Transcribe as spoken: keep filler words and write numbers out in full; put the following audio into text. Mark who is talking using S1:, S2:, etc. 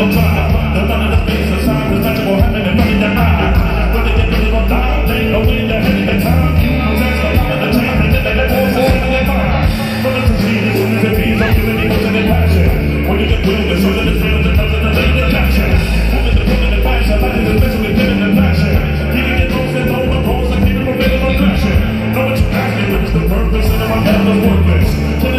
S1: gon' try. The one in the face, the sign, the touch will happen in front of your eye. Whether you really gon' die, they know when you're heading the time. You that's the power of the time, and then they force the same in their mind. But it's a scene as soon as it feeds, don't feel any emotion and passion. When you get through, the show that it's real, the touch of the lady of passion. Moving the put in the fashion, life is especially given the passion. You can get lost and overcross and keep it from feeling no passion. Know what you ask me, but it's the purpose, and my hell is worthless.